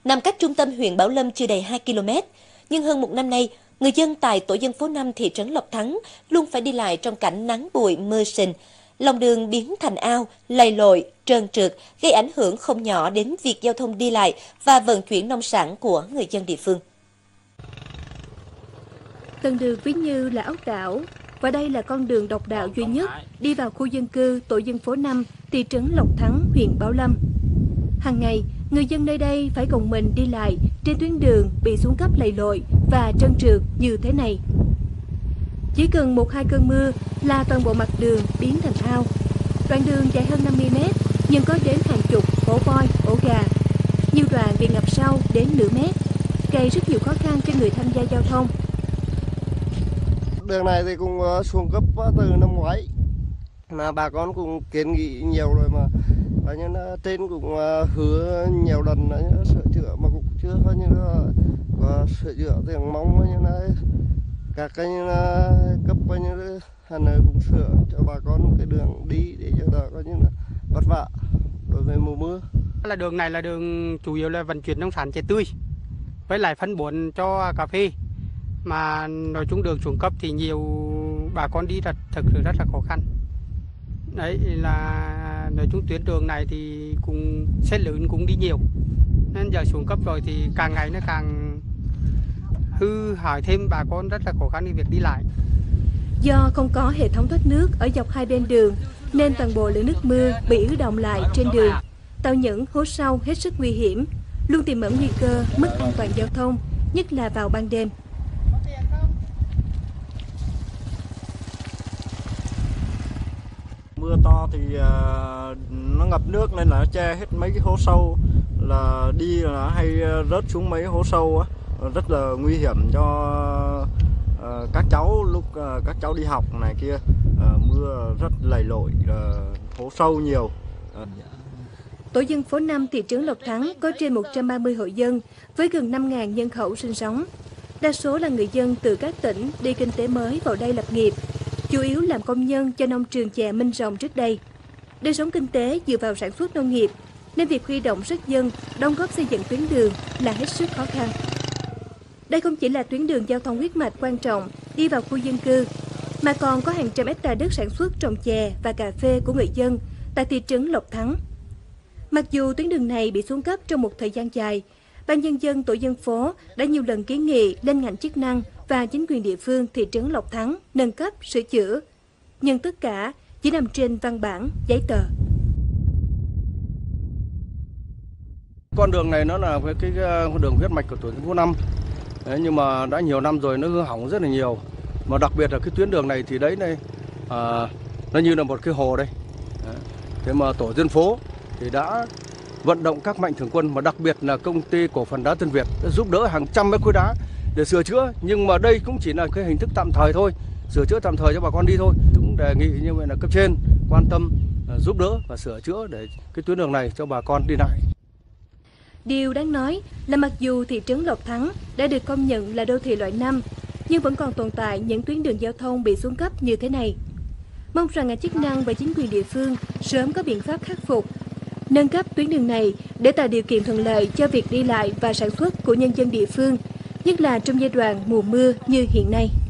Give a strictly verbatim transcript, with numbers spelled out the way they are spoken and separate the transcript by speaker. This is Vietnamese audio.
Speaker 1: nằm cách trung tâm huyện Bảo Lâm chưa đầy hai ki lô mét. Nhưng hơn một năm nay, người dân tại tổ dân phố năm thị trấn Lộc Thắng luôn phải đi lại trong cảnh nắng bụi mưa sình. Lòng đường biến thành ao, lầy lội, trơn trượt, gây ảnh hưởng không nhỏ đến việc giao thông đi lại và vận chuyển nông sản của người dân địa phương.
Speaker 2: Con đường ví như là ốc đảo, và đây là con đường độc đạo duy nhất đi vào khu dân cư tổ dân phố năm, thị trấn Lộc Thắng, huyện Bảo Lâm. Hàng ngày, người dân nơi đây phải gồng mình đi lại trên tuyến đường bị xuống cấp lầy lội và trơn trượt như thế này. Chỉ cần một hai cơn mưa là toàn bộ mặt đường biến thành ao. Đoạn đường dài hơn năm mươi mét nhưng có đến hàng chục ổ voi, ổ gà. Nhiều đoạn bị ngập sâu đến nửa mét, gây rất nhiều khó khăn cho người tham gia giao thông.
Speaker 3: Đường này thì cũng xuống cấp từ năm ngoái, mà bà con cũng kiến nghị nhiều rồi mà coi như là trên cũng hứa nhiều lần sửa chữa mà cũng chưa coi như là có sửa chữa, thì mong coi như là các cái như là cấp coi như là Hà Nội cũng sửa cho bà con một cái đường đi để cho đỡ coi như là vất vả đối với mùa mưa.
Speaker 4: Là đường này là đường chủ yếu là vận chuyển nông sản trái tươi với lại phân bón cho cà phê, mà nói chung đường xuống cấp thì nhiều bà con đi thật thực sự rất là khó khăn. Đấy là nói chung tuyến đường này thì cũng xe lớn cũng đi nhiều, nên giờ xuống cấp rồi thì càng ngày nó càng hư hại thêm, bà con rất là khó khăn trong việc đi lại.
Speaker 2: Do không có hệ thống thoát nước ở dọc hai bên đường nên toàn bộ lượng nước mưa bị ứ đọng lại trên đường, tạo những hố sâu hết sức nguy hiểm, luôn tiềm ẩn nguy cơ mất an toàn giao thông, nhất là vào ban đêm.
Speaker 5: Mưa to thì uh, nó ngập nước nên là nó che hết mấy cái hố sâu, là đi là hay rớt xuống mấy hố sâu á, rất là nguy hiểm cho uh, các cháu lúc uh, các cháu đi học này kia. Uh, mưa rất lầy lội, uh, hố sâu nhiều. Uh.
Speaker 2: Tổ dân phố năm thị trấn Lộc Thắng có trên một trăm ba mươi hộ dân với gần năm nghìn nhân khẩu sinh sống. Đa số là người dân từ các tỉnh đi kinh tế mới vào đây lập nghiệp, chủ yếu làm công nhân cho nông trường chè Minh Rồng trước đây. Đời sống kinh tế dựa vào sản xuất nông nghiệp, nên việc huy động sức dân đóng góp xây dựng tuyến đường là hết sức khó khăn. Đây không chỉ là tuyến đường giao thông huyết mạch quan trọng đi vào khu dân cư, mà còn có hàng trăm hecta đất sản xuất trồng chè và cà phê của người dân tại thị trấn Lộc Thắng. Mặc dù tuyến đường này bị xuống cấp trong một thời gian dài, Ban nhân dân tổ dân phố đã nhiều lần kiến nghị lên ngành chức năng và chính quyền địa phương thị trấn Lộc Thắng nâng cấp, sửa chữa. Nhưng tất cả chỉ nằm trên văn bản, giấy tờ.
Speaker 6: Con đường này nó là cái đường huyết mạch của tổ dân phố năm. Đấy, nhưng mà đã nhiều năm rồi nó hư hỏng rất là nhiều. Mà đặc biệt là cái tuyến đường này thì đấy này, à, nó như là một cái hồ đây. Đấy. Thế mà tổ dân phố thì đã vận động các mạnh thường quân, mà đặc biệt là công ty cổ phần đá Tân Việt đã giúp đỡ hàng trăm mét khối đá để sửa chữa. Nhưng mà đây cũng chỉ là cái hình thức tạm thời thôi, sửa chữa tạm thời cho bà con đi thôi. Cũng đề nghị như vậy là cấp trên quan tâm giúp đỡ và sửa chữa để cái tuyến đường này cho bà con đi lại.
Speaker 2: Điều đáng nói là mặc dù thị trấn Lộc Thắng đã được công nhận là đô thị loại năm, nhưng vẫn còn tồn tại những tuyến đường giao thông bị xuống cấp như thế này. Mong rằng ngành chức năng và chính quyền địa phương sớm có biện pháp khắc phục, nâng cấp tuyến đường này để tạo điều kiện thuận lợi cho việc đi lại và sản xuất của nhân dân địa phương, nhất là trong giai đoạn mùa mưa như hiện nay.